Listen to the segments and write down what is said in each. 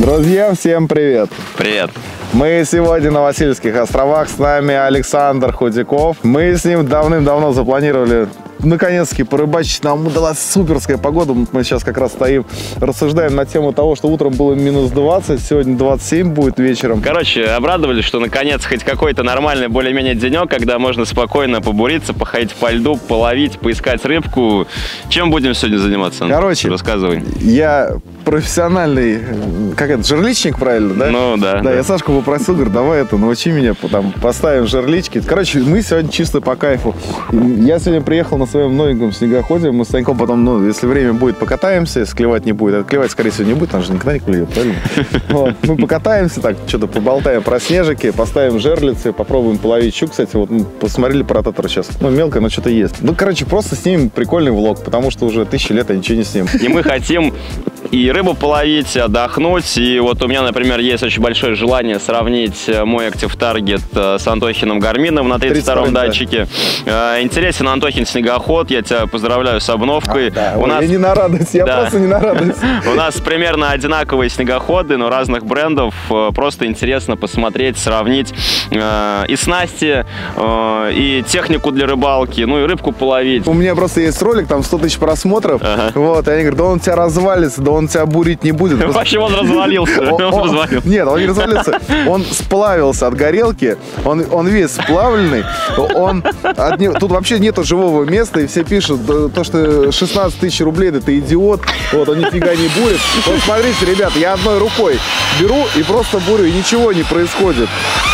Друзья, всем привет! Привет! Мы сегодня на Васильевских островах, с нами Александр Худяков. Мы с ним давным-давно запланировали наконец-таки порыбачить. Нам удалась суперская погода. Мы сейчас как раз стоим, рассуждаем на тему того, что утром было минус 20, сегодня 27 будет вечером. Короче, обрадовались, что наконец хоть какой-то нормальный более-менее денек, когда можно спокойно побуриться, походить по льду, половить, поискать рыбку. Чем будем сегодня заниматься? Короче, рассказывай. Я профессиональный, как это, жерличник, правильно, да? Ну, да. Да, я Сашку попросил, говорю, давай научи меня, там, поставим жерлички. Короче, мы сегодня чисто по кайфу. Я сегодня приехал на своем новеньком снегоходе, мы с Саньком потом, если время будет, покатаемся, если клевать не будет. Клевать, скорее всего, не будет, там же никогда не клюет, правильно? Вот. Мы покатаемся, так, что-то поболтаем про снежики, поставим жерлицы, попробуем половить щук. Кстати, вот мы посмотрели про ротатор сейчас. Мелкое, но что-то есть. Короче, просто снимем прикольный влог, потому что уже 1000 лет я ничего не снимем. И мы хотим и рыбу половить, отдохнуть. И вот у меня, например, есть очень большое желание сравнить мой Active Target с Антохиным Гармином на 32-м датчике. Интересен Антохин снегоход, я тебя поздравляю с обновкой. Я не на радость, я просто не на радость. У нас примерно одинаковые снегоходы, но разных брендов. Просто интересно посмотреть, сравнить и снасти, и технику для рыбалки, ну и рыбку половить. У меня просто есть ролик, там 100 000 просмотров. Вот, и они говорят, да он тебя развалится, да он тебя бурить не будет. Почему он развалился? Нет, он не развалился. Он сплавился от горелки, он весь сплавленный. Тут вообще нету живого места, и все пишут, то, что 16 000 рублей, да ты идиот, вот, он нифига не бурит. Вот смотрите, ребят, я одной рукой беру и просто бурю, и ничего не происходит.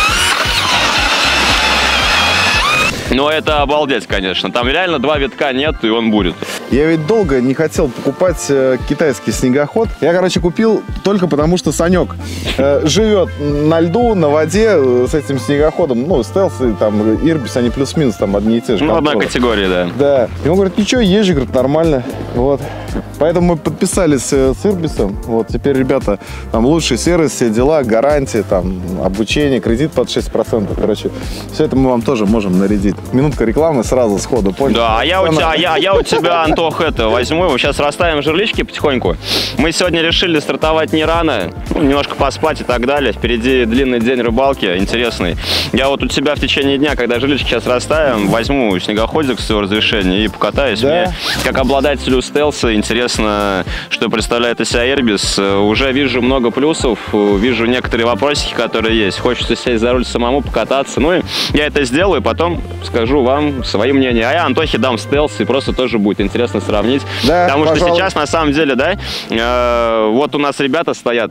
Ну, это обалдеть, конечно. Там реально 2 витка нет, и он бурит. Я ведь долго не хотел покупать китайский снегоход. Я, короче, купил только потому, что Санек живет на льду, на воде с этим снегоходом. Ну, стелс и там Ирбис, они плюс-минус там одни и те же. Ну, одна категория, да. Да. И он говорит, ничего, езжу, говорит, нормально. Вот. Поэтому мы подписались с Ирбисом. Вот теперь, ребята, там лучший сервис, все дела, гарантии, там, обучение, кредит под 6%. Короче, все это мы вам тоже можем нарядить. Минутка рекламы сразу сходу, понял? Да, а я у тебя, Антох, возьму. Сейчас расставим жерлички потихоньку. Мы сегодня решили стартовать не рано, немножко поспать и так далее. Впереди длинный день рыбалки, интересный. Я вот у тебя в течение дня, когда жерлички сейчас расставим, возьму снегоходик с его разрешения и покатаюсь. Да? Мне, как обладателю стелса, интересно, что представляет из себя Ирбис. Уже вижу много плюсов, вижу некоторые вопросики, которые есть. Хочется сесть за руль самому, покататься. Ну и я это сделаю, потом скажу вам свои мнения. А я Антохе дам стелс, и просто тоже будет интересно сравнить. Да, потому что сейчас, на самом деле, да, вот у нас ребята стоят.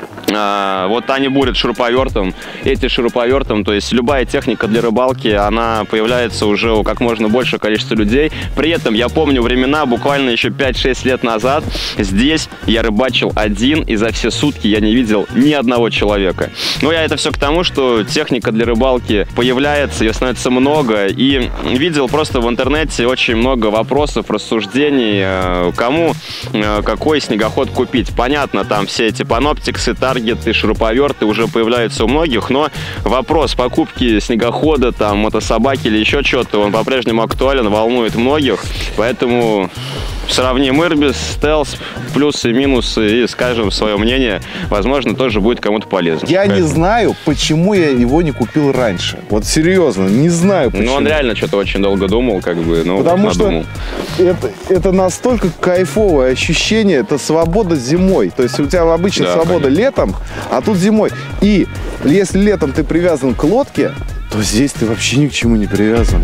Вот они бурят шуруповертом, эти шуруповертом, то есть любая техника для рыбалки, она появляется уже у как можно большего количества людей. При этом я помню времена, буквально еще 5-6 лет назад, здесь я рыбачил один, и за все сутки я не видел ни одного человека. Но я это все к тому, что техника для рыбалки появляется, ее становится много, и видел просто в интернете очень много вопросов, рассуждений, кому какой снегоход купить. Понятно, там все эти паноптиксы, таргеты, шуруповерты уже появляются у многих, но вопрос покупки снегохода, там, мотособаки или еще что-то, он по-прежнему актуален, волнует многих, поэтому сравним Ирбис, стелс, плюсы, минусы и скажем свое мнение, возможно, тоже будет кому-то полезно. Я не знаю, почему я его не купил раньше. Вот серьезно, не знаю почему. Ну, он реально что-то очень долго думал, как бы, ну, потому надумал. Что это настолько кайфовое ощущение, это свобода зимой. То есть у тебя обычно свобода конечно. Летом, а тут зимой. И если летом ты привязан к лодке, то здесь ты вообще ни к чему не привязан.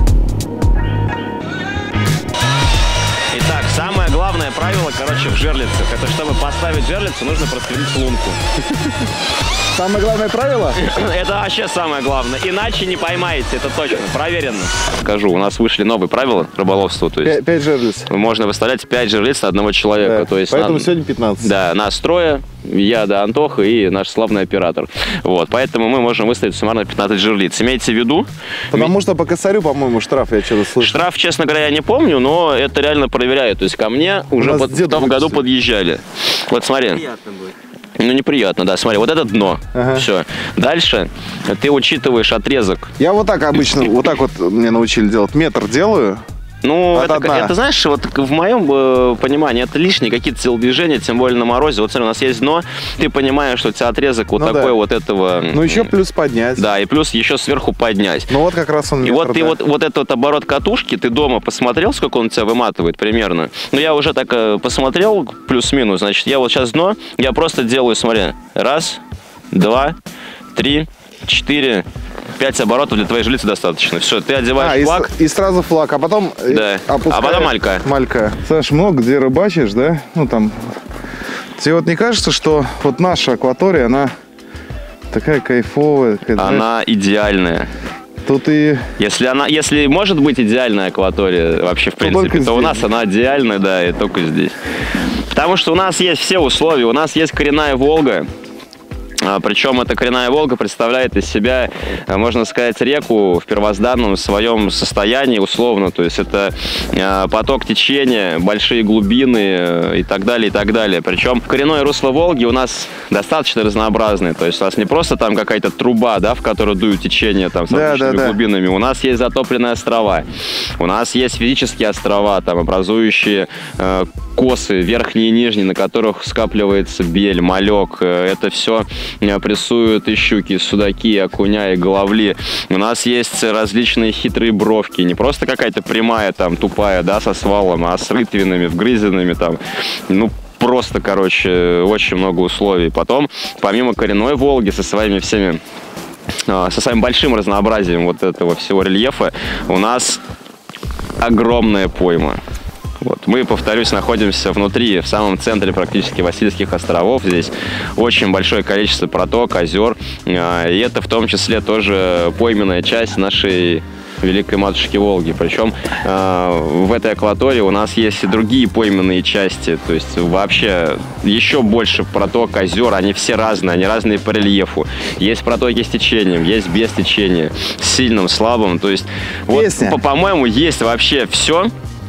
Самое главное правило, в жерлицах, это чтобы поставить жерлицу, нужно просверлить лунку. Самое главное правило? Это вообще самое главное. Иначе не поймаете, это точно, проверено. Скажу, у нас вышли новые правила рыболовства. То есть 5 жерлиц. Можно выставлять 5 жерлиц на одного человека. Да, то есть поэтому сегодня 15. Да, нас трое, я, да, Антоха и наш славный оператор. Вот, поэтому мы можем выставить суммарно 15 жерлиц. Имейте в виду. Потому что по косарю, по-моему, штраф, я что-то слышал. Штраф, честно говоря, я не помню, но это реально проверяют. То есть ко мне уже в том году подъезжали. Вот смотри. Приятно будет. Ну, неприятно, да. Смотри, вот это дно. Ага. Все. Дальше ты учитываешь отрезок. Я вот так обычно, вот так вот меня научили делать. Метр делаю, Ну, это, знаешь, вот в моем понимании, это лишние какие-то телодвижения, тем более на морозе. Вот смотри, у нас есть дно, ты понимаешь, что у тебя отрезок вот такой вот этого... Ну, еще плюс поднять. Да, и плюс еще сверху поднять. Ну, вот как раз он... И вот ты вот этот вот оборот катушки, ты дома посмотрел, сколько он тебя выматывает примерно? Ну, я уже так посмотрел, плюс-минус, значит, я вот сейчас дно, я просто делаю, смотри, 1, 2, 3, 4... 5 оборотов для твоей жилицы достаточно. Все, ты одеваешь флаг. И сразу флаг, а потом опускаешь. А потом малька. Малька. Саш, много где рыбачишь, да? Ну, там... Тебе вот не кажется, что вот наша акватория, она такая кайфовая? Она идеальная. Тут и... Если может быть идеальная акватория вообще, в принципе, то у нас она идеальная, да, и только здесь. Потому что у нас есть все условия. У нас есть коренная Волга. Причем эта коренная Волга представляет из себя, можно сказать, реку в первозданном своем состоянии условно. То есть это поток течения, большие глубины и так далее, и так далее. Причем коренное русло Волги у нас достаточно разнообразное. То есть у нас не просто там какая-то труба, да, в которую дуют течение там, с различными глубинами. У нас есть затопленные острова. У нас есть физические острова, там, образующие косы, верхние и нижние, на которых скапливается бель, малек. Это все прессуют и щуки, и судаки, и окуня, и головли. У нас есть различные хитрые бровки. Не просто какая-то прямая, там, тупая, да, со свалом, а с рытвинами, вгрызенными, там, ну, просто, короче, очень много условий. Потом, помимо коренной Волги со своими всеми, со своим большим разнообразием вот этого всего рельефа, у нас огромная пойма. Вот. Мы, повторюсь, находимся внутри, в самом центре практически Васильских островов. Здесь очень большое количество проток, озер. И это в том числе тоже пойменная часть нашей великой матушки Волги. Причем в этой акватории у нас есть и другие пойменные части. То есть вообще еще больше проток, озер. Они все разные, они разные по рельефу. Есть протоки с течением, есть без течения, с сильным, слабым. То есть, вот, по-моему, есть вообще все.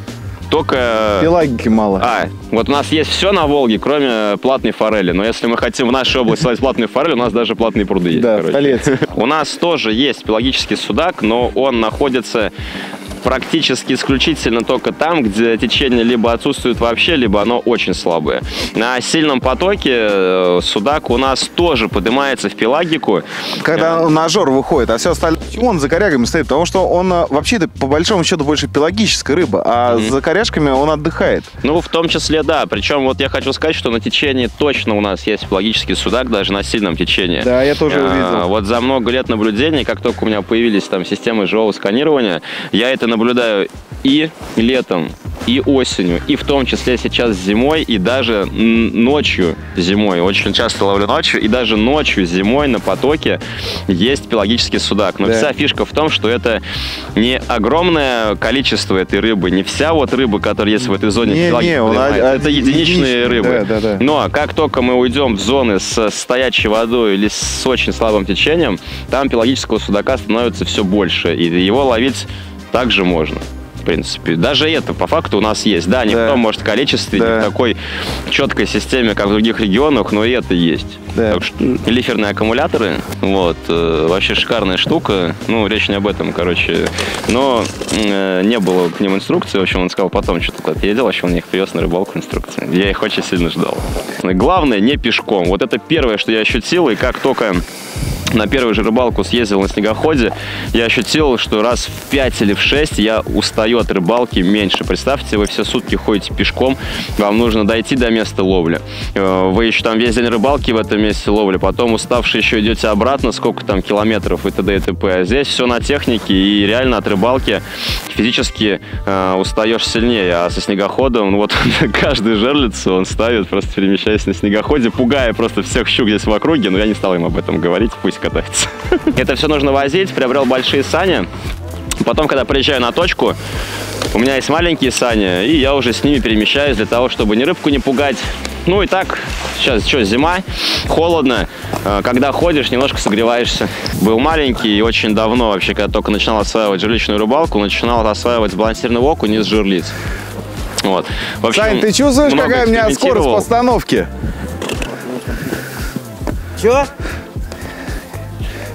Только... Пелагики мало. Вот у нас есть все на Волге, кроме платной форели. Но если мы хотим в нашей области ловить платную форель, у нас даже платные пруды есть. Да, в Толедце. У нас тоже есть пелагический судак, но он находится практически исключительно только там, где течение либо отсутствует вообще, либо оно очень слабое. На сильном потоке судак у нас тоже поднимается в пелагику. Когда на жор выходит, а все остальное... Почему он за корягами стоит? Потому что он вообще-то по большому счету больше пелагическая рыба, а за коряжками он отдыхает. Ну, в том числе, да. Причем вот я хочу сказать, что на течении точно у нас есть пелагический судак, даже на сильном течении. Да, я тоже увидел. Вот за много лет наблюдений, как только у меня появились там системы живого сканирования, я это наблюдаю и летом, и осенью, и в том числе сейчас зимой, и даже ночью зимой. Очень часто ловлю ночью, и даже ночью зимой на потоке есть пелагический судак. Но вся фишка в том, что это не огромное количество этой рыбы, не вся вот рыба, которая есть в этой зоне. Это единичные рыбы. Но как только мы уйдем в зоны с стоячей водой или с очень слабым течением, там пелагического судака становится все больше, и его ловить также можно, в принципе. Даже это, по факту, у нас есть. Да, не в том, может, количестве, не в такой четкой системе, как в других регионах, но и это есть. Так что лиферные аккумуляторы, вот, вообще шикарная штука. Ну, речь не об этом, короче. Но не было к ним инструкции. В общем, он сказал, потом что-то куда-то ездил, вообще он их привез на рыбалку инструкции. Я их очень сильно ждал. Главное, не пешком. Вот это первое, что я ощутил, и как только на первую же рыбалку съездил на снегоходе, я ощутил, что раз в 5 или в 6 я устаю от рыбалки меньше. Представьте, вы все сутки ходите пешком, вам нужно дойти до места ловли. Вы еще там весь день рыбалки в этом месте ловли, потом уставшие еще идете обратно, сколько там километров и т.д. и т.п. А здесь все на технике, и реально от рыбалки физически устаешь сильнее. А со снегоходом, вот каждый жерлицу он ставит, просто перемещаясь на снегоходе, пугая просто всех щук здесь в округе, но я не стал им об этом говорить, пусть катается. Это все нужно возить, приобрел большие сани. Потом, когда приезжаю на точку, у меня есть маленькие сани, и я уже с ними перемещаюсь для того, чтобы ни рыбку не пугать. Ну и так, сейчас что, зима, холодно, когда ходишь, немножко согреваешься. Был маленький и очень давно вообще, когда только начинал осваивать жерличную рыбалку, начинал осваивать сбалансированный окунь из жерлиц. Вот. В общем, Сань, ты чувствуешь, какая у меня скорость постановки? Чё?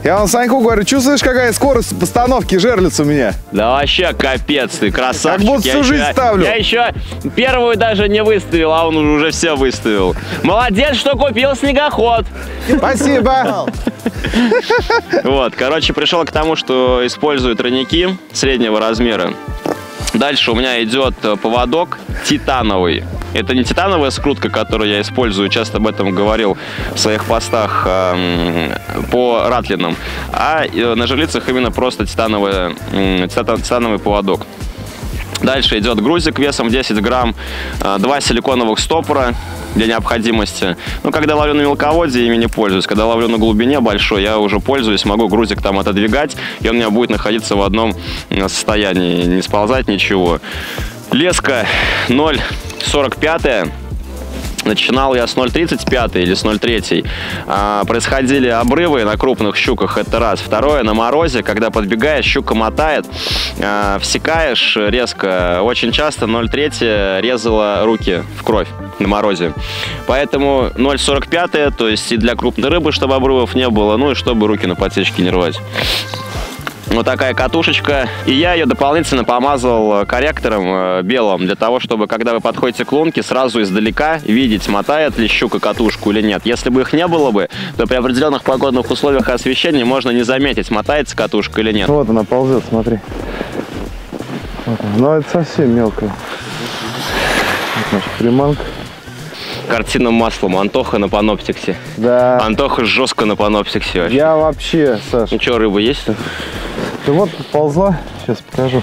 Я вон Саньку говорю, чувствуешь, какая скорость постановки жерлиц у меня? Да вообще капец ты, красавчик. Как будто всю жизнь ставлю. Я еще первую даже не выставил, а он уже все выставил. Молодец, что купил снегоход. Спасибо. Вот, короче, пришел к тому, что использую тройники среднего размера. Дальше у меня идет поводок титановый. Это не титановая скрутка, которую я использую, часто об этом говорил в своих постах по ратлинам, а на жерлицах именно просто титановый поводок. Дальше идет грузик весом 10 грамм, 2 силиконовых стопора для необходимости. Ну, когда ловлю на мелководье, ими не пользуюсь. Когда ловлю на глубине большой, я уже пользуюсь, могу грузик там отодвигать, и он у меня будет находиться в одном состоянии, не сползать, ничего. Леска 0,45. Начинал я с 0,35 или с 0,3. Происходили обрывы на крупных щуках, это раз. Второе, на морозе, когда подбегаешь, щука мотает, всекаешь резко. Очень часто 0,3 резала руки в кровь на морозе. Поэтому 0,45, то есть и для крупной рыбы, чтобы обрывов не было, ну и чтобы руки на подсечке не рвать. Вот такая катушечка. И я ее дополнительно помазал корректором белым, для того, чтобы, когда вы подходите к лунке, сразу издалека видеть, мотает ли щука катушку или нет. Если бы их не было бы, то при определенных погодных условиях освещения можно не заметить, мотается катушка или нет. Вот она ползет, смотри. Вот она. Но это совсем мелкая. Вот наша приманка. Картинным маслом. Антоха на паноптиксе. Да. Антоха жестко на паноптиксе вообще. Я вообще, Саш. Ну что, рыба есть? Ты вот ползла. Сейчас покажу.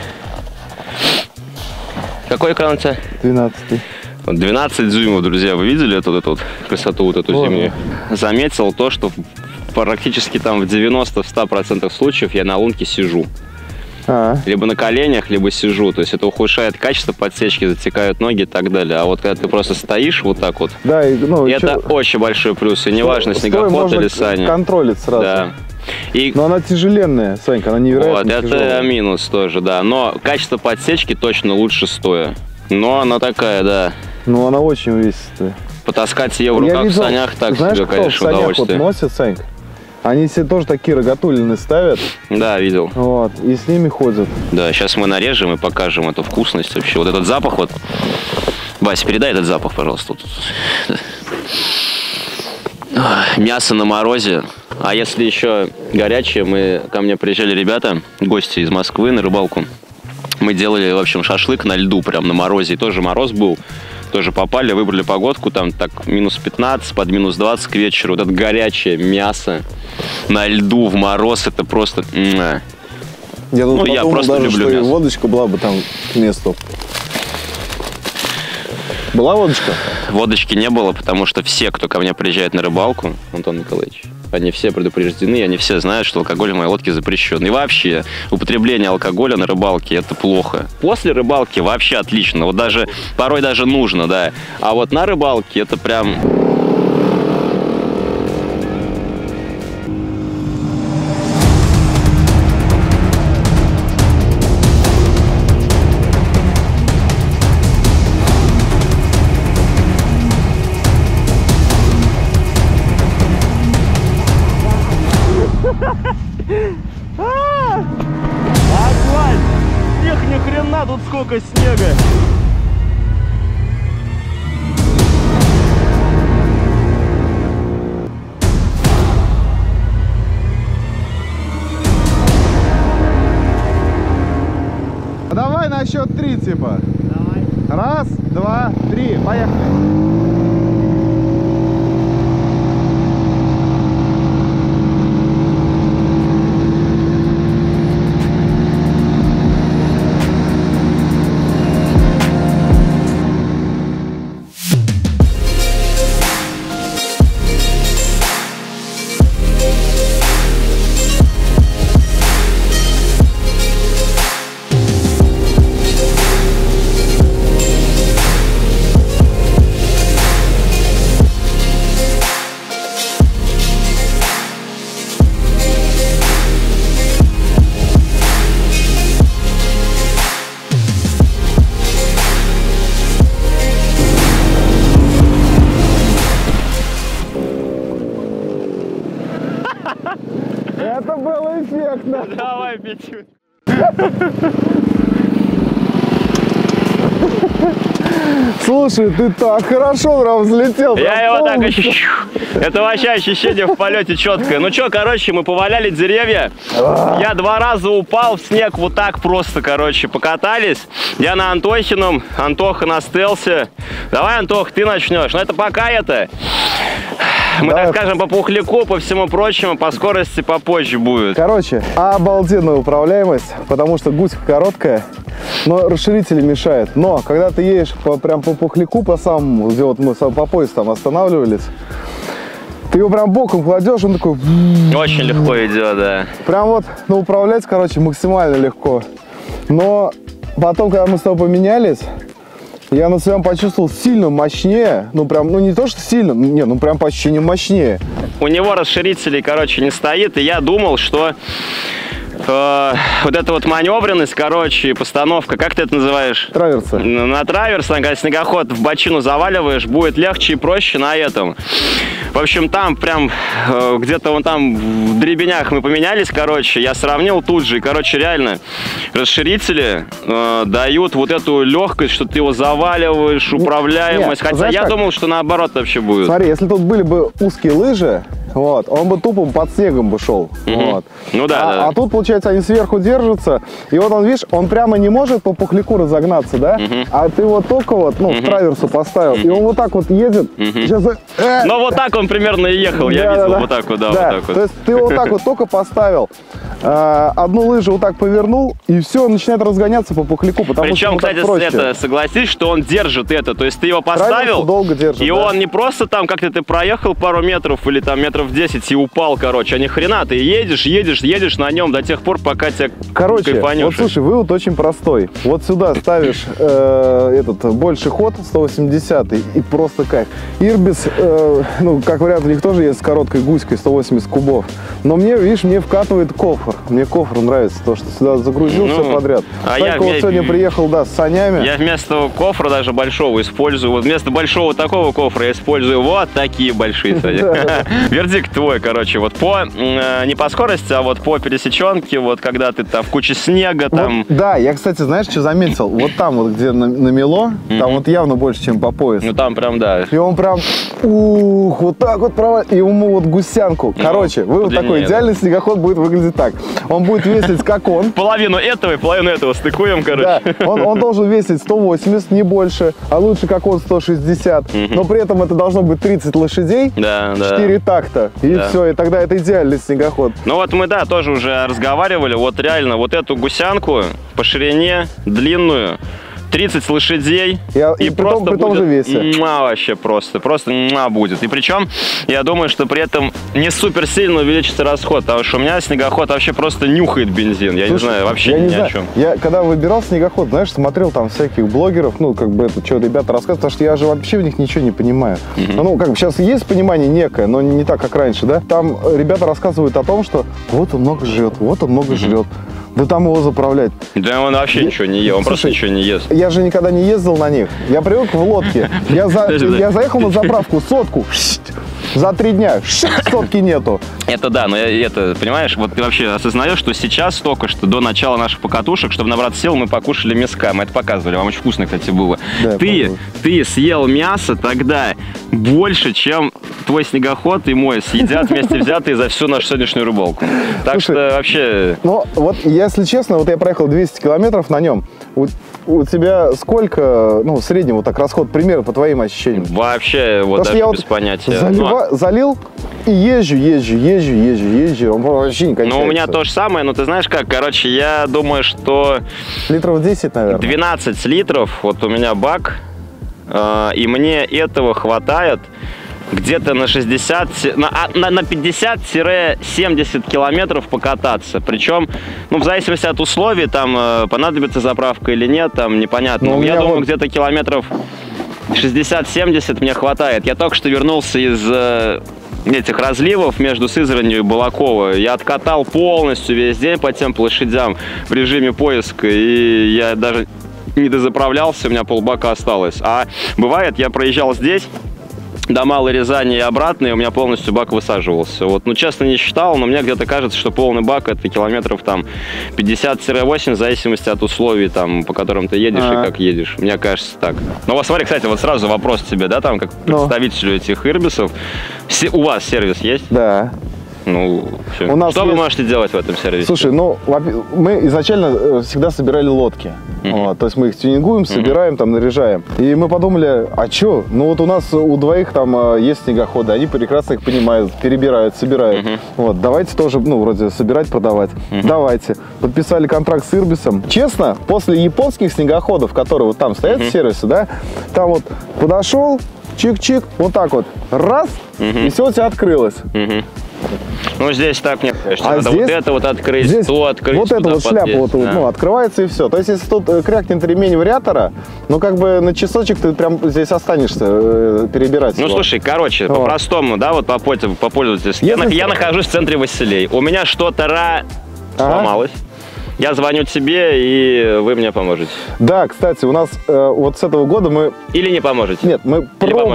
Какой экран у тебя? 12-й. 12 дюймов, друзья. Вы видели эту красоту, вот эту зимнюю? Заметил то, что практически там в 90-100% случаев я на лунке сижу. Либо на коленях, либо сижу. То есть это ухудшает качество подсечки, затекают ноги и так далее. А вот когда ты просто стоишь вот так вот, да, ну, это очень большой плюс. И неважно, снегоход или сани. Контролит сразу. Да. Но она тяжеленная, Санька, она невероятно вот, тяжелая. Это минус тоже, да. Но качество подсечки точно лучше стоя. Но она такая, да. Ну, она очень увесистая. Потаскать ее в руках в санях так знаешь, себе, конечно, удовольствие. Вот носят, Санька? Они себе тоже такие рогатулины ставят. Да, видел. Вот, и с ними ходят. Да, сейчас мы нарежем и покажем эту вкусность вообще. Вот этот запах вот. Вась, передай этот запах, пожалуйста. Мясо на морозе. А если еще горячее, ко мне приезжали ребята, гости из Москвы на рыбалку. Мы делали, в общем, шашлык на льду, прям на морозе. И тоже мороз был. Тоже попали, выбрали погодку, там так минус 15, под минус 20 к вечеру. Вот это горячее мясо на льду в мороз, это просто... Я тут я просто даже, люблю что мясо. И водочка была бы там к месту. Была водочка? Водочки не было, потому что все, кто ко мне приезжает на рыбалку, Антон Николаевич, они все предупреждены, они все знают, что алкоголь в моей лодке запрещен. И вообще, употребление алкоголя на рыбалке – это плохо. После рыбалки вообще отлично, вот даже, порой даже нужно, да. А вот на рыбалке это прям... Снег, ни хрена, тут сколько снега. Давай на счет 3, типа. Давай. Раз, два, три, поехали. как надо. Давай, Петюнь. Слушай, ты так хорошо прям взлетел. Я прям его так полностью. ощущу. Это вообще ощущение в полете четкое. Ну что, короче, мы поваляли деревья. Я 2 раза упал в снег вот так просто, короче, покатались. Я на Антохином, Антоха на стелсе. Давай, Антох, ты начнешь. Но это пока это... Мы, Давай. так скажем, по пухляку, по всему прочему, по скорости попозже будет. Короче, обалденная управляемость, потому что гуська короткая, но расширители мешают. Но когда ты едешь прям по пухляку, по самому, где вот мы по пояс там останавливались, ты его прям боком кладешь, он такой... Очень легко идет, да. Прям вот, ну, управлять, короче, максимально легко. Но потом, когда мы с тобой поменялись, я на своем почувствовал сильно мощнее. Ну, прям, ну, не то, что сильно, не, ну, прям по ощущениям мощнее. У него расширителей, короче, не стоит, и я думал, что вот эта вот маневренность, короче, постановка, как ты это называешь? Траверсы. На траверс, когда снегоход в бочину заваливаешь, будет легче и проще на этом. В общем, там прям где-то вон там в дребенях мы поменялись, короче, я сравнил тут же, и, короче, реально расширители дают вот эту легкость, что ты его заваливаешь, управляемость. Нет, хотя знаешь я как? думал, что наоборот вообще будет. Смотри, если тут были бы узкие лыжи, вот, он бы тупо под снегом бы шел. Вот. Ну да, да. А тут, получается, они сверху держатся, и вот он, видишь, он прямо не может по пухляку разогнаться, да? А ты вот только вот, ну, в траверсу поставил, и он вот так вот едет. Сейчас... Ну вот так он примерно и ехал, я видел, вот так вот, да, вот так вот. То есть ты вот так вот только поставил, одну лыжу вот так повернул, и все, он начинает разгоняться по пухляку, потому что Причем, ему так кстати, проще. это, согласись, что он держит это, то есть ты его Траверсу поставил, долго держит, и да. он не просто там как-то ты проехал пару метров или там метров 10 и упал, короче, а ни хрена, ты едешь на нем до тех пор, пока тебя Короче, кайфанешь. вот слушай, вывод очень простой. Вот сюда ставишь больший ход 180 и просто кайф. Ирбис, ну, как вариант, у них тоже есть с короткой гуськой 180 кубов. Но мне, видишь, мне вкатывает кофр. Мне кофр нравится, то, что сюда загрузил все подряд. а Санька я- вот я- сегодня приехал, да, с санями. Я вместо кофра даже большого использую, вот вместо большого такого кофра я использую вот такие большие. Вердикт твой, короче, вот по, не по скорости, а вот по пересеченке, вот когда ты там в куче снега, там... Вот, да, я, кстати, знаешь, что заметил? Вот там вот, где намело, там вот явно больше, чем по поясу. Ну там прям, да. И он прям, вот так вот провалит, и ему вот гусянку. Короче, вывод длиннее, такой, да. идеальный снегоход будет выглядеть так. Он будет весить, как он. Половину этого и половину этого стыкуем, Да, короче. он должен весить 180, не больше, а лучше как он 160. Но при этом это должно быть 30 лошадей, Да, да. 4 такта, и Да. все, и тогда это идеальный снегоход. Ну вот мы, да, тоже уже разговаривали, вот реально, вот эту гусянку по ширине, длинную, 30 лошадей, И при том- при том будет же весе. вообще просто будет. И причем, я думаю, что при этом не супер сильно увеличится расход, потому что у меня снегоход вообще просто нюхает бензин, я не Слушай, знаю, вообще я не ни знаю. о чем. Я когда выбирал снегоход, знаешь, смотрел там всяких блогеров, ну, как бы это, что ребята рассказывают, потому что я же вообще в них ничего не понимаю. Ну, как бы сейчас есть понимание некое, но не так, как раньше, да? Там ребята рассказывают о том, что вот он много жрет, вот он много жрет. Да там его заправлять. Да он вообще ничего не ест, он просто Слушай, ничего не ест. Я же никогда не ездил на них. Я привык в лодке. Я заехал на заправку, сотку. За 3 дня сотки нету. Это да, но это, понимаешь, вот ты вообще осознаешь, что сейчас только что до начала наших покатушек, чтобы набраться сил, мы покушали мяска. Мы это показывали, вам очень вкусно, кстати, было. Да, ты съел мясо тогда больше, чем твой снегоход и мой съедят вместе взятые за всю нашу сегодняшнюю рыбалку. Так Слушай, что вообще... Ну, вот, если честно, вот я проехал 200 километров на нем. У тебя сколько, ну, в среднем вот так расход, примерно по твоим ощущениям? Вообще, вот Потому что даже я без вот понятия. залил и езжу. Он вообще не кончается. Ну, у меня то же самое, но ты знаешь как, короче, я думаю, что Литров 10, наверное. 12 литров, вот у меня бак, и мне этого хватает где-то на 60, на 50-70 километров покататься. Причем, ну, в зависимости от условий, там понадобится заправка или нет, там непонятно. Ну, у Я меня думаю, вот- где-то километров 60-70 мне хватает. Я только что вернулся из этих разливов между Сызранью и Балаково. Я откатал полностью весь день по тем лошадям в режиме поиска, и я даже не дозаправлялся, у меня полбака осталось. А бывает, я проезжал здесь, до Малой Рязани и обратно, и у меня полностью бак высаживался. Вот, ну, честно, не считал, но мне где-то кажется, что полный бак это километров там 50-8, в зависимости от условий, там, по которым ты едешь и как едешь. Мне кажется так. Ну, вот смотри, кстати, вот сразу вопрос тебе, да, там, как представителю этих ирбисов. У вас сервис есть? Да. Ну, все. У нас что вы можете делать в этом сервисе? Слушай, ну, мы изначально всегда собирали лодки. Вот, то есть мы их тюнингуем, собираем, там, наряжаем. И мы подумали, а что? Ну, вот у нас у двоих там есть снегоходы, они прекрасно их понимают, перебирают, собирают. Вот, давайте тоже, ну, вроде собирать, продавать. Давайте. Подписали контракт с Ирбисом. Честно, после японских снегоходов, которые вот там стоят в сервисе, да, там вот подошел, чик-чик, вот так вот, раз, и все у тебя открылось. Ну, здесь так, мне кажется, а надо здесь, вот это вот открыть, здесь то открыть, вот эта вот шляпа вот, ну, открывается и все. То есть, если тут крякнет ремень вариатора, ну, как бы на часочек ты прям здесь останешься перебирать. Ну, его. слушай, короче, по-простому, да, вот попользовательски. Я нахожусь в центре Василей. У меня что-то сломалось. Я звоню тебе, и вы мне поможете. Да, кстати, у нас вот с этого года мы... Или не поможете? Нет, мы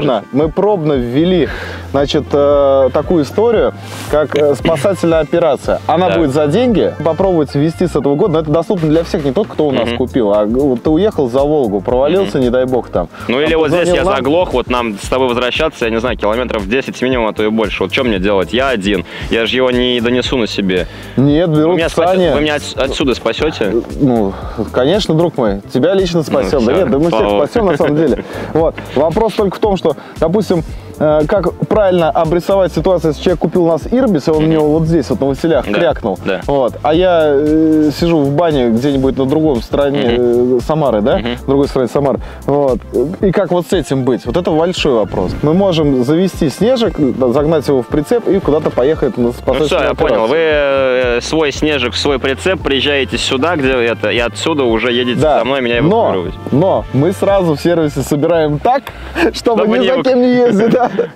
пробно ввели, значит, такую историю, как спасательная операция. Она будет за деньги. Попробуйте ввести с этого года, но это доступно для всех, не тот, кто у нас купил, а вот ты уехал за Волгу, провалился, не дай бог там. Ну или вот здесь я заглох, вот нам с тобой возвращаться, я не знаю, километров 10 минимум, а то и больше. Вот что мне делать? Я один. Я же его не донесу на себе. Нет, берут сани. Вы меня отсюда спасете? Ну, конечно, друг мой, тебя лично спасем. Да нет, да мы всех спасем на самом деле. Вот. Вопрос только в том, что, допустим, как правильно обрисовать ситуацию, если человек купил у нас Ирбис, и он у него вот здесь, вот на Василях, крякнул. Да. Вот. А я сижу в бане где-нибудь на другой стороне Самары, да? В другой стороне Самары. Вот. И как вот с этим быть? Вот это большой вопрос. Мы можем завести снежек, загнать его в прицеп и куда-то поехать на спасательную операцию. Я понял. Вы свой снежек в свой прицеп приезжаете сюда, где это, и отсюда уже едете со мной меня эвакуировать. Но мы сразу в сервисе собираем так, чтобы ни за кем не ездить.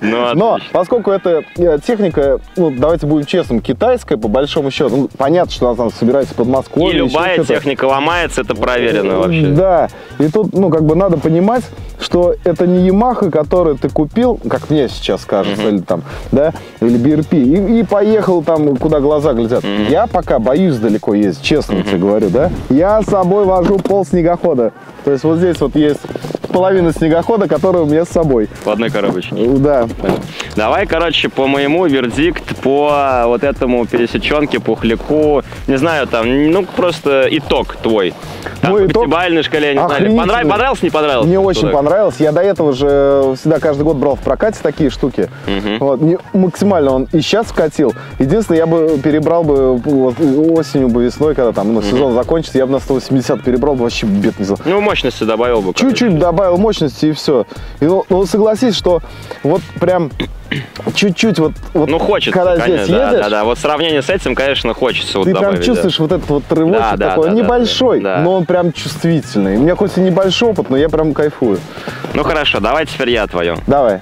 Но поскольку это техника, ну, давайте будем честным, китайская, по большому счету, ну, понятно, что она там собирается под Москвой. И любая техника ломается, это проверено вообще. Да, и тут, ну, как бы надо понимать, что это не Yamaha, которую ты купил, как мне сейчас кажется, или там, да, или BRP, и поехал там, куда глаза глядят. Я пока боюсь далеко ездить, честно тебе говорю, да. Я с собой вожу пол снегохода. То есть вот здесь вот есть половина снегохода, которая у меня с собой. В одной коробочке. Да. Давай, короче, по моему вердикт, по вот этому пересеченке, пухляку, не знаю, там, ну, просто итог твой. Там, по пятибалльной шкале, не знаю, понравился, не понравился? Мне очень понравилось. Я до этого же всегда каждый год брал в прокате такие штуки. Вот, максимально он и сейчас вкатил. Единственное, я бы перебрал бы вот, осенью, бы весной, когда там сезон закончится, я бы на 180 перебрал бы, вообще бед не знал. Ну, мощности добавил бы. Чуть-чуть добавил мощности и все. И, ну, согласись, что вот прям чуть-чуть вот ну, хочется, когда конечно, здесь едешь, да. Вот сравнение с этим, конечно, хочется вот ты добавить. Прям чувствуешь вот этот вот рывочек такой, он небольшой, но он прям чувствительный. У меня хоть и небольшой опыт, но я прям кайфую. Ну, хорошо, давай теперь я твое. Давай.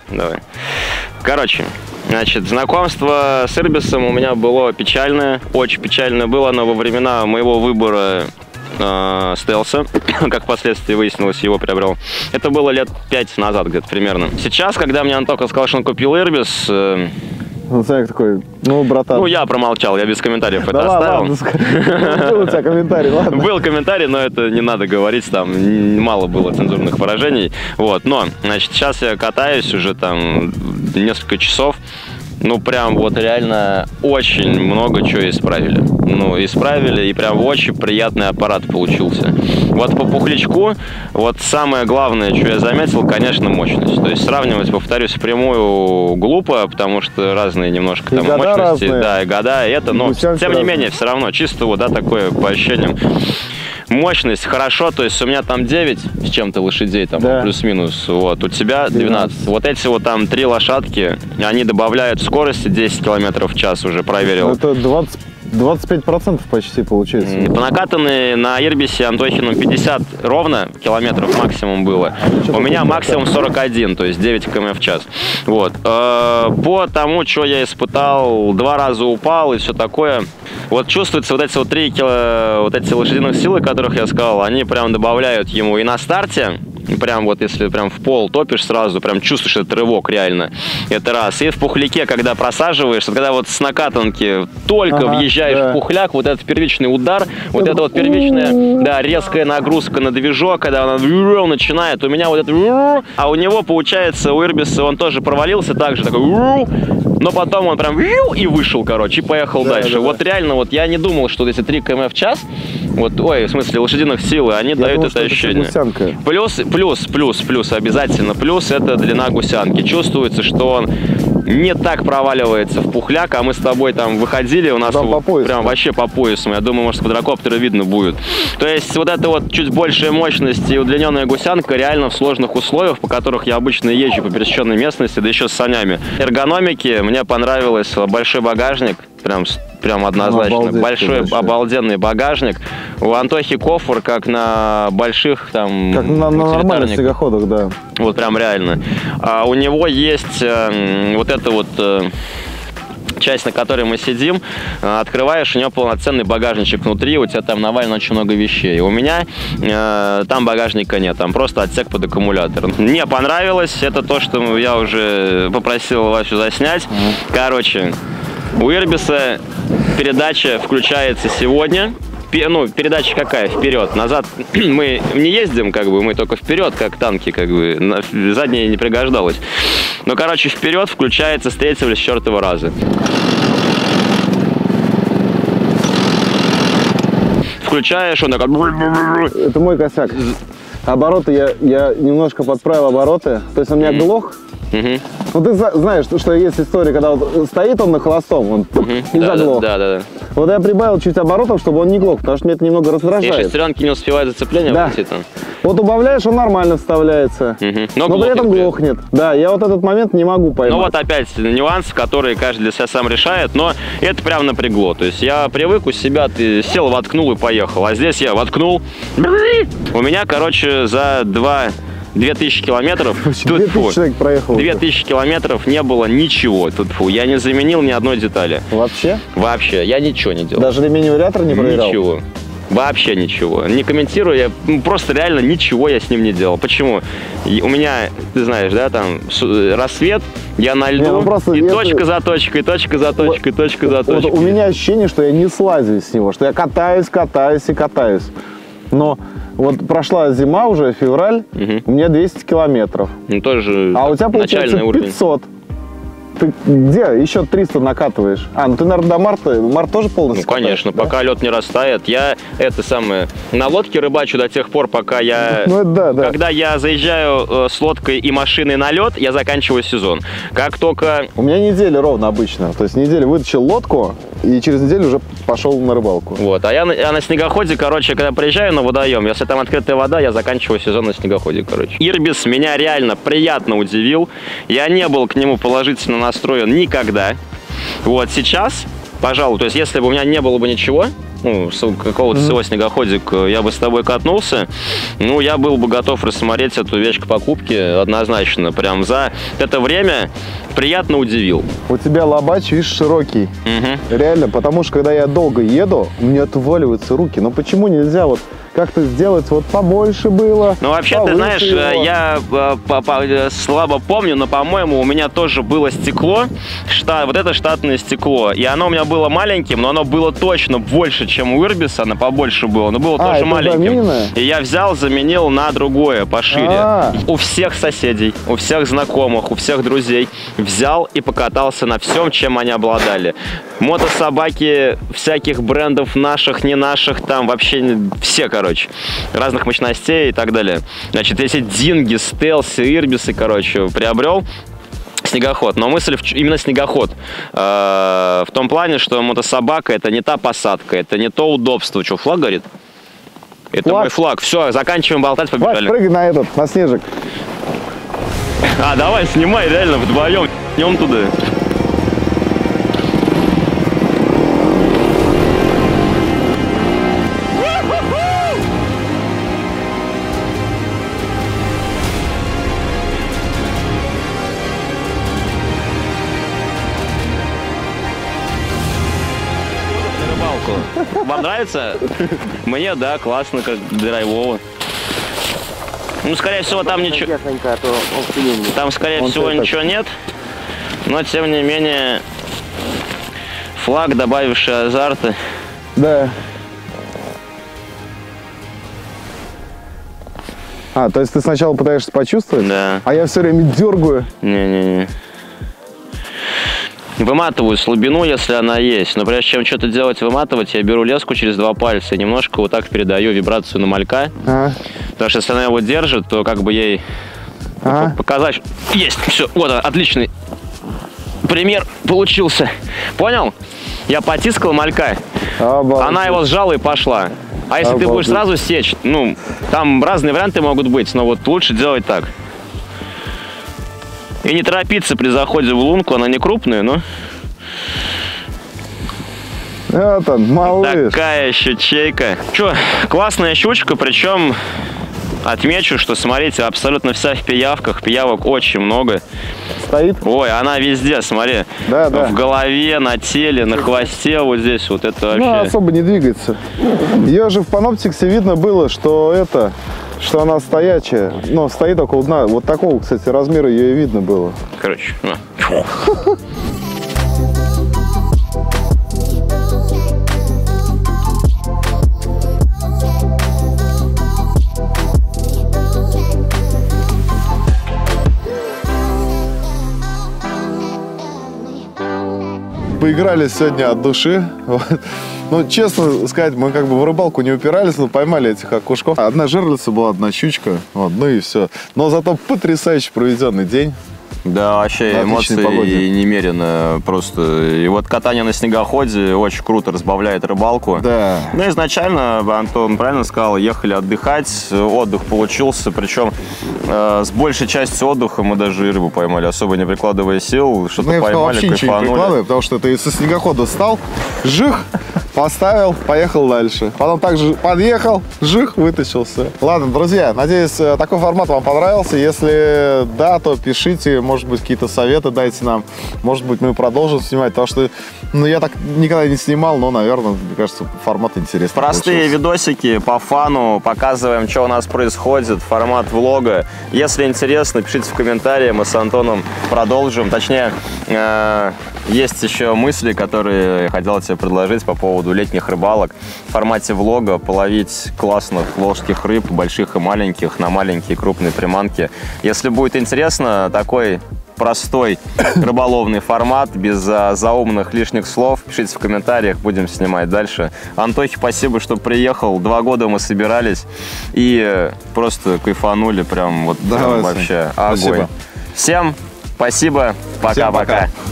Короче, значит, знакомство с Ирбисом у меня было печальное, очень печальное было оно во времена моего выбора стелса, как впоследствии выяснилось, его приобрел. Это было лет 5 назад где-то примерно. Сейчас, когда мне Антоха сказал, что он купил Ирбис, ну, знаешь, такой, ну, братан. Ну, я промолчал, я без комментариев это оставил. Был у тебя комментарий, ладно. Был комментарий, но это не надо говорить, там мало было цензурных выражений. Вот, но, значит, сейчас я катаюсь уже там несколько часов. Ну, прям вот реально очень много чего исправили. Ну, исправили, и прям очень приятный аппарат получился. Вот по пухлячку, вот самое главное, что я заметил, конечно, мощность. То есть сравнивать, повторюсь, впрямую глупо, потому что разные немножко там мощности. Разные. Да, и года, и это, но тем не менее, все равно, чисто вот, да, такое по ощущениям. Мощность хорошо, то есть у меня там 9 с чем-то лошадей, там плюс-минус, вот, у тебя 12. Вот эти вот там 3 лошадки, они добавляют скорости 10 км в час, уже проверил. Это 25% почти получается. По накатанной на Ирбисе Антохином 50 ровно километров максимум было. У меня максимум 41, то есть 9 км в час. Вот. По тому, что я испытал, 2 раза упал и все такое. Вот чувствуется вот эти вот 3 вот эти лошадиных силы, о которых я сказал, они прям добавляют ему и на старте. Прям вот если прям в пол топишь сразу, прям чувствуешь этот рывок реально. Это раз. И в пухляке, когда просаживаешься, когда вот с накатанки только въезжаешь в пухляк, вот этот первичный удар, вот это вот первичная, да, резкая нагрузка на движок, когда она начинает, у меня вот это, а у него получается, у Ирбиса он тоже провалился так же, такой, но потом он прям и вышел, короче, и поехал дальше. Вот реально, вот я не думал, что эти 3 км в час, вот, ой, в смысле, лошадиных сил, они дают это ощущение. Плюс, обязательно плюс, это длина гусянки. Чувствуется, что он не так проваливается в пухляк, а мы с тобой там выходили, у нас его прям вообще по поясу. Я думаю, может, с квадрокоптера видно будет. То есть вот эта вот чуть большая мощность и удлиненная гусянка реально в сложных условиях, по которых я обычно езжу по пересеченной местности, да еще с санями. Эргономики мне понравилось, большой багажник, прям однозначно. Большой обалденный багажник. У Антохи кофр, как на больших там... Как на нормальных снегоходах, да. Вот прям реально. А у него есть вот эта вот... часть, на которой мы сидим, открываешь, у него полноценный багажничек внутри, у тебя там навалено очень много вещей. У меня там багажника нет, там просто отсек под аккумулятор. Мне понравилось, это то, что я уже попросил Васю заснять. Короче, у Ирбиса передача включается сегодня. Ну, передача какая? Вперед. Назад мы не ездим, как бы, мы только вперед, как танки, как бы. Задняя не пригождалась. Но, короче, вперед включается с 3-го или с 4-го раза. Включаешь, он такой... Это мой косяк. Обороты я немножко подправил обороты. То есть он у меня глох. Ну, ты знаешь, что есть история, когда вот стоит он на холостом, он и заглох. Да. Вот я прибавил чуть оборотов, чтобы он не глох, потому что мне это немного раздражает. И шестеренки не успевают зацепление выйти там. Вот убавляешь, он нормально вставляется, но при этом глохнет. Да, я вот этот момент не могу поймать. Ну вот опять нюансы, которые каждый для себя сам решает, но это прям напрягло. То есть я привык у себя, ты сел, воткнул и поехал, а здесь я воткнул. У меня, короче, за 2000 километров, 2000 человек проехал. 2000 километров не было ничего. Я не заменил ни одной детали. Вообще? Вообще, я ничего не делал. Даже ремень вариатора не проверял? Ничего. Вообще ничего. Не комментирую, я просто реально ничего я с ним не делал. Почему? У меня, ты знаешь, да, там рассвет, я на льду, и точка за точкой, точка за точкой, точка за точкой. У меня ощущение, что я не слазю с него, что я катаюсь и катаюсь. Но вот прошла зима уже, февраль, у меня 200 километров. Ну, тоже а у тебя получается 500. Ты где еще 300 накатываешь? Ну ты, наверное, до марта. Март тоже полностью. Ну, конечно, да? Пока лед не растает. Я на лодке рыбачу до тех пор, пока я... Когда я заезжаю с лодкой и машиной на лед, я заканчиваю сезон. Как только... У меня неделя ровно обычно. То есть неделю вытащил лодку, и через неделю уже пошел на рыбалку. Вот. А я на снегоходе, короче, когда приезжаю на водоем, если там открытая вода, я заканчиваю сезон на снегоходе, короче. Ирбис меня реально приятно удивил. Я не был к нему положительно настроен никогда. Вот сейчас, пожалуй, то есть если бы у меня не было бы ничего, какого-то своего снегоходика, я бы с тобой катнулся, я был бы готов рассмотреть эту вещь к покупке однозначно. Прям за это время приятно удивил. У тебя лобач, видишь, широкий. Реально, потому что когда я долго еду, у меня отваливаются руки. Но почему нельзя вот как-то сделать вот побольше было? Ну, вообще, ты знаешь, я слабо помню, но, по-моему, у меня тоже было стекло, вот это штатное стекло, и оно у меня было маленьким, но оно было точно больше, чем у Ирбиса, оно побольше было, но было тоже маленьким. Замененное? И я взял, заменил на другое, пошире. У всех соседей, у всех знакомых, у всех друзей взял и покатался на всем, чем они обладали. Мотособаки всяких брендов, наших, не наших, там вообще все, короче, разных мощностей и так далее. Значит, эти динги, стелсы, ирбисы, короче, приобрел. Снегоход. Но мысль именно снегоход. В том плане, что мотособака — это не та посадка, это не то удобство. Что, флаг горит? Это флаг. Мой флаг. Все, заканчиваем болтать, побежали. Вась, прыгай на снежик. Давай, снимай, реально, вдвоем. Идем туда. Вам нравится? Мне, да, классно, как драйвово. Ну, скорее всего, там ничего... Там, скорее всего, ничего нет. Но, тем не менее, флаг, добавивший азарта. Да. А, то есть ты сначала пытаешься почувствовать? Да. А я все время дергаю. Не-не-не. Выматываю слабину, если она есть. Но прежде чем что-то делать, выматывать, я беру леску через 2 пальца и немножко вот так передаю вибрацию на малька. Ага. Потому что если она его держит, то как бы ей показать... Есть! Все, вот он, отличный пример получился. Понял? Я потискал малька. Обалдеть. Она его сжала и пошла. А если ты будешь сразу сечь, ну, там разные варианты могут быть, но вот лучше делать так. И не торопиться при заходе в лунку, она не крупная, но... Это, малыш. Такая щучейка. Че, классная щучка, причем отмечу, что, смотрите, абсолютно вся в пиявках, пиявок очень много. Стоит? Ой, она везде, смотри. Да, да. В голове, на теле, на хвосте, вот здесь вот, это вообще... Ну, особо не двигается. Ее же в паноптиксе видно было, что что она стоячая. Но стоит около дна. Вот такого, кстати, размера ее и видно было. Короче, на. Поиграли сегодня от души. Вот. Ну, честно сказать, мы как бы в рыбалку не упирались, но поймали этих окушков. Одна жерлица была, одна щучка, вот, ну и все. Но зато потрясающе проведенный день. Да, вообще эмоции немерено просто. И вот катание на снегоходе очень круто разбавляет рыбалку. Да. Ну, изначально, Антон правильно сказал, ехали отдыхать, отдых получился, причем с большей частью отдыха мы даже и рыбу поймали, особо не прикладывая сил, что-то поймали, вообще ничего не прикладываю, потому что ты со снегохода встал, жих, поставил, поехал дальше. Потом также подъехал, жих, вытащился. Ладно, друзья, надеюсь, такой формат вам понравился. Если да, то пишите, может быть, какие-то советы дайте нам. Может быть, мы продолжим снимать, потому что, ну, я так никогда не снимал, но, наверное, мне кажется, формат интересный. Простые видосики по фану, показываем, что у нас происходит, формат влога. Если интересно, пишите в комментариях, мы с Антоном продолжим. Точнее, есть еще мысли, которые я хотел тебе предложить по поводу летних рыбалок. В формате влога половить классных волжских рыб, больших и маленьких, на маленькие и крупные приманки. Если будет интересно, такой простой рыболовный формат, без заумных лишних слов, пишите в комментариях, будем снимать дальше. Антохе спасибо, что приехал. 2 года мы собирались и просто кайфанули, прям вот прям вообще огонь. Всем спасибо, пока-пока.